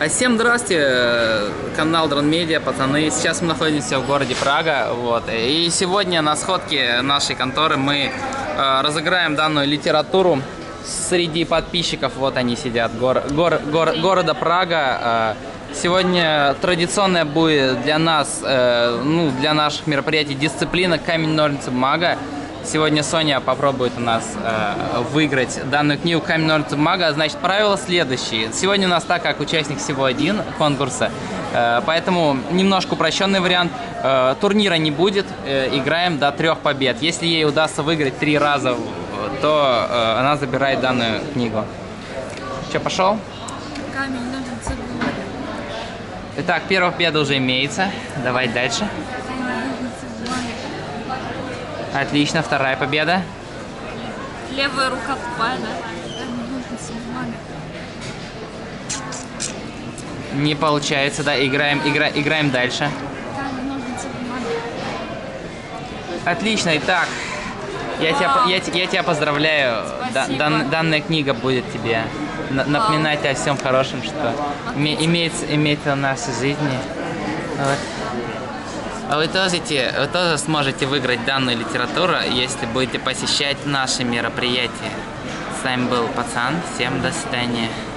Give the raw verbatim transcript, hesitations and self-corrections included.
Всем здрасте, канал Дрон Медиа, пацаны. Сейчас мы находимся в городе Прага, вот. И сегодня на сходке нашей конторы мы э, разыграем данную литературу среди подписчиков. Вот они сидят, гор, гор, гор, города Прага. Э, сегодня традиционная будет для нас, э, ну, для наших мероприятий дисциплина камень, ножницы, бумага. Сегодня Соня попробует у нас э, выиграть данную книгу «Камень, ножницы, бумага». Значит, правила следующие. Сегодня у нас, так как участник всего один конкурса, э, поэтому немножко упрощенный вариант. Э, турнира не будет, э, играем до трех побед. Если ей удастся выиграть три раза, то э, она забирает данную книгу. Че, пошел? Камень, ножницы, бумага. Итак, первая победа уже имеется. Давай дальше. Отлично, вторая победа. Левая рука тупая, да? Не получается, да, играем, игра, играем дальше. Отлично, итак, я тебя, я, я тебя поздравляю. Да, дан, данная книга будет тебе напоминать о всем хорошем, что имеет, имеет в нашей жизни. Вот. Вы тоже, вы тоже сможете выиграть данную литературу, если будете посещать наши мероприятия. С вами был Пацан. Всем до свидания.